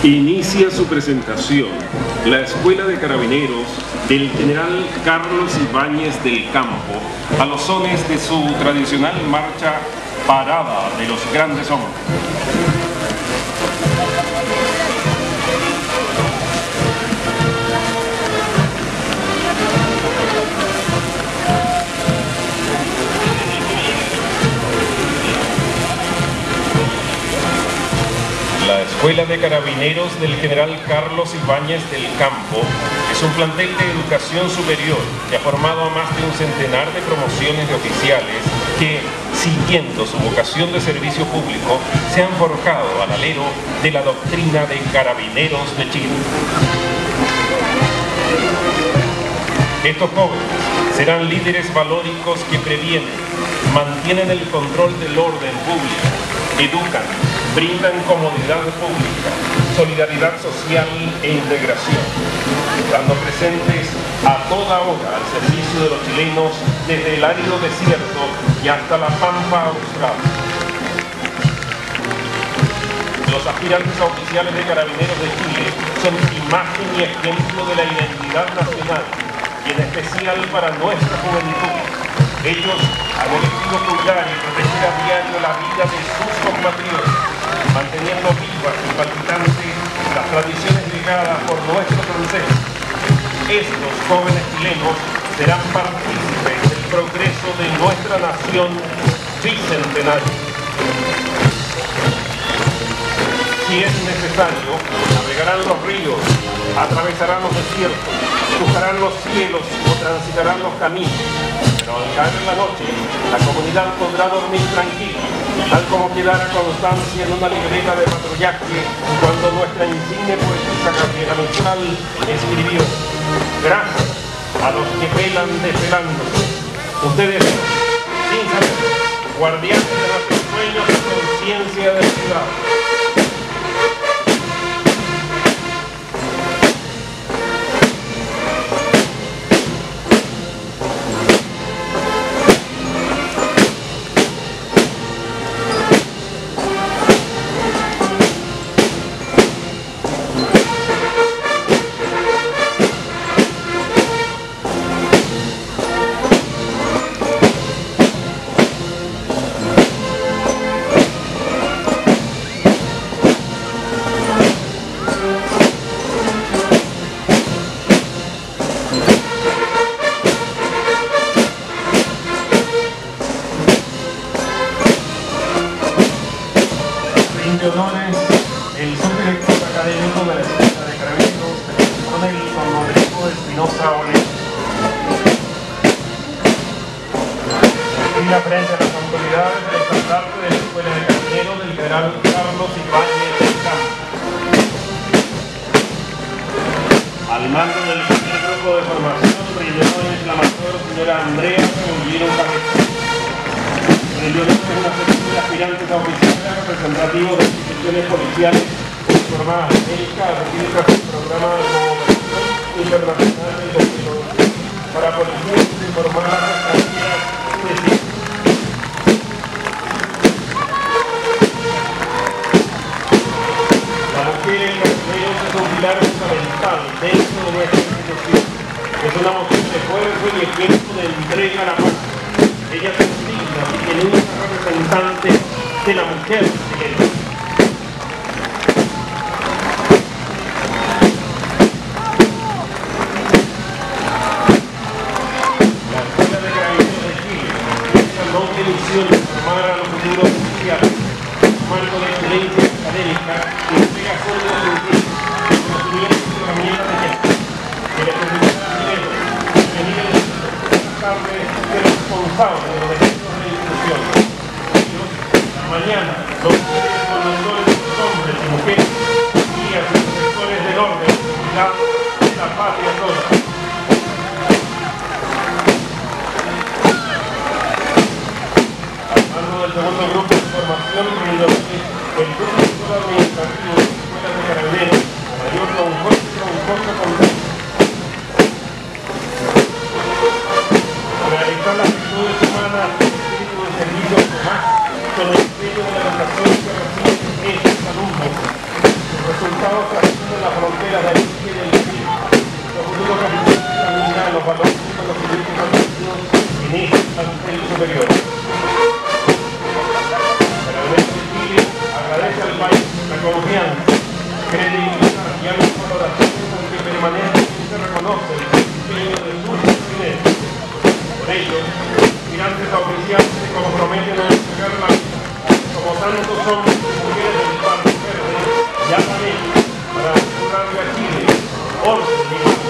Inicia su presentación la Escuela de Carabineros del General Carlos Ibáñez del Campo a los sones de su tradicional marcha Parada de los Grandes Hombres. La Escuela de Carabineros del General Carlos Ibáñez del Campo es un plantel de educación superior que ha formado a más de un centenar de promociones de oficiales que, siguiendo su vocación de servicio público, se han forjado al alero de la doctrina de Carabineros de Chile. Estos jóvenes serán líderes valóricos que previenen, mantienen el control del orden público, educan, brindan comodidad pública, solidaridad social e integración, estando presentes a toda hora al servicio de los chilenos desde el árido desierto y hasta la pampa austral. Los aspirantes a oficiales de Carabineros de Chile son imagen y ejemplo de la identidad nacional y en especial para nuestra juventud. Ellos han elegido cuidar y proteger a diario la vida de sus compatriotas, manteniendo vivas y palpitantes las tradiciones legadas por nuestros ancestros. Estos jóvenes chilenos serán partícipes del progreso de nuestra nación bicentenaria. Si es necesario, navegarán los ríos, atravesarán los desiertos, cruzarán los cielos o transitarán los caminos. Pero al caer en la noche, la comunidad podrá dormir tranquila, tal como quedará constancia en una libreta de patrullaje cuando nuestra insigne poetisa Gabriela Mistral escribió: gracias a los que velan desvelándose. Ustedes, sin saber, guardianes de nuestros sueños y conciencia de la ciudad. El subdirector académico de la Escuela de Carabineros, el coronel Juan Rodrigo Espinosa Olea. Declina frente a las autoridades del estandarte de la Escuela de Carabineros del General Carlos Ibáñez del Campo. Al mando del primer grupo de formación, brilló el exclamador señora Andrea Cebollino Cabeza. Brilló es una selección de aspirantes a oficiales representativos de instituciones policiales formadas en América, República del Programa de Cooperación Internacional del Gobierno para policías informadas extranjeras de Chile. La mujer en Carabineros es un pilar fundamental dentro de nuestra institución. Es una mujer de esfuerzo y ejemplo de entrega a la paz. Ella se consigna y tiene una representante de la mujer chilena. La Escuela de Carabineros de Chile tiene la noble misión de formar a los futuros oficiales, un marco de excelencia académica que entrega sólidos principios, conocimientos y herramientas de gestión, que le permitirá a Chile prevenir el ser responsable de los derechos de la institución. Ellos, la mañana, los líderes conductores de los hombres y mujeres, guías y protectores del orden, seguridad de la patria toda. Al mando del segundo grupo de formación, el profesor administrativo de la Escuela de Carabineros, mayor don Jorge Contreras. Realizar las virtudes humanas y el espíritu de servicio más con el empeño de la educación que reciben estos alumnos. resultados trascienden las fronteras de Chile y del Chile. Los futuros capitanes examinarán los valores y conocimientos adquiridos en este plantel superior. Pero el Resto de Chile agradece al país la confianza, credibilidad y alta valoración con que permanentemente reconoce el desempeño de sus presidentes. Por ello, aspirantes a oficiales se comprometen a entregar la vida, como tantos hombres y mujeres del Palo Verde, llaman ellos para asegurarle a Chile orden y paz.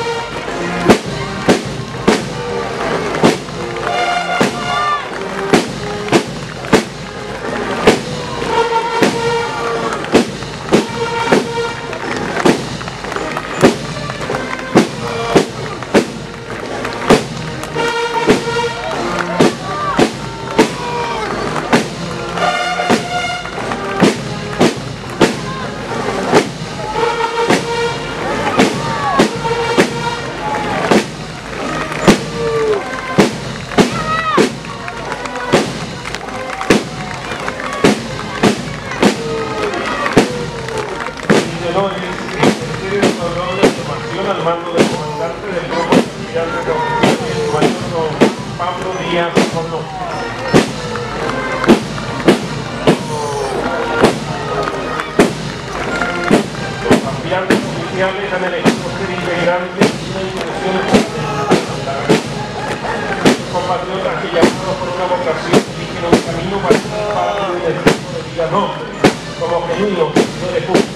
Al mando del comandante del grupo de almirantes de oficiales, mayor Pablo Díaz Condón. Los aspirantes oficiales han elegido ser integrantes de una institución fundamental. Los compatriotas que llamados por una vocación eligen un camino para ser parte del tipo de vida noble, como genuinos servidores públicos.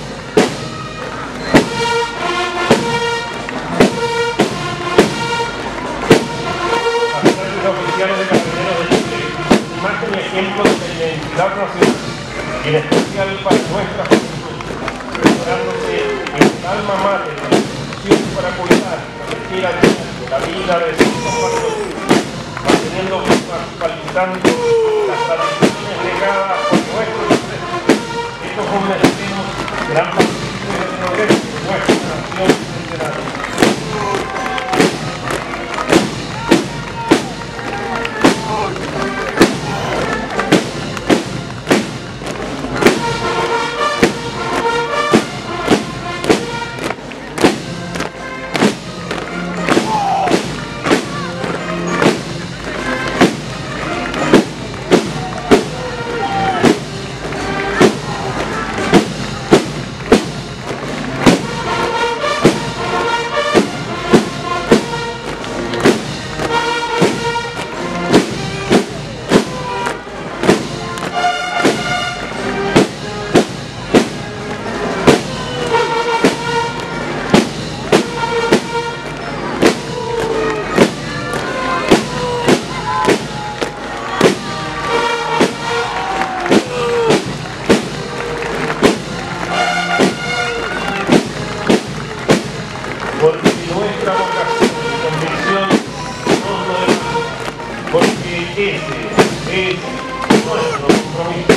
Oficiales de Carabineros de Chile, imagen y ejemplo de la identidad nacional, y en especial para nuestra juventud, preparándose en el alma mater de la institución para cuidar y proteger a diario la vida de sus compatriotas, manteniendo vivas y palpitando las tradiciones legadas por nuestros ancestros. Estos jóvenes chilenos serán partícipes del progreso de nuestra nación centenaria. Porque nuestra vocación y convicción son lo demás, porque ese es nuestro compromiso.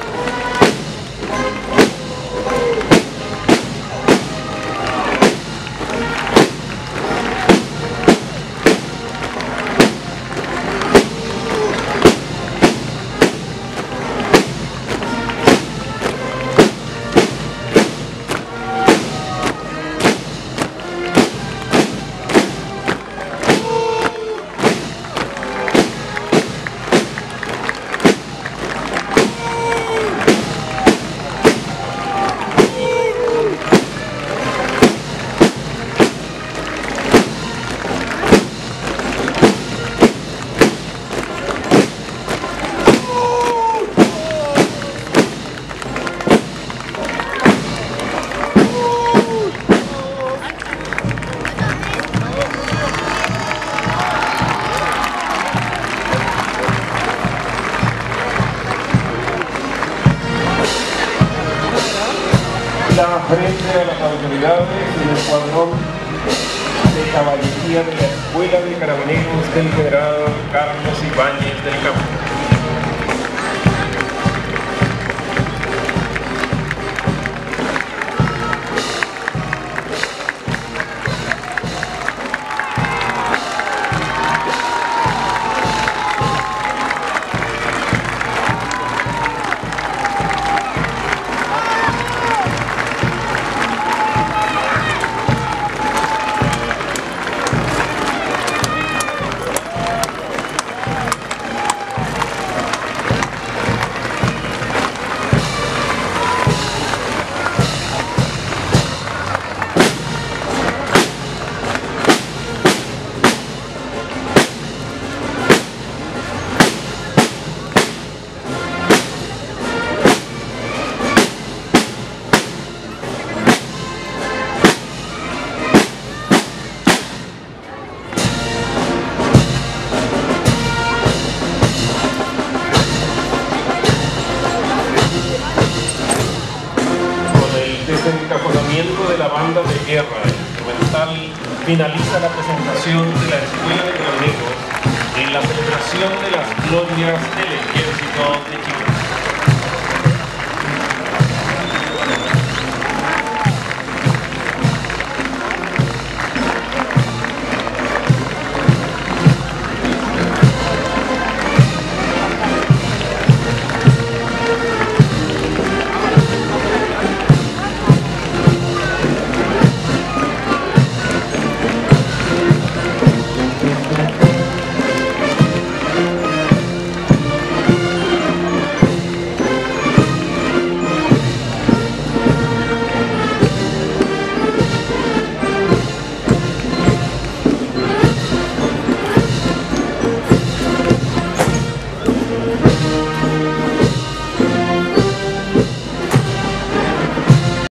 Frente a las autoridades del escuadrón de caballería de la Escuela de Carabineros del General Carlos Ibáñez del Campo. Desencajonamiento de la banda de guerra instrumental finaliza la presentación de la Escuela de Granaderos en la celebración de las glorias del Ejército de Chile.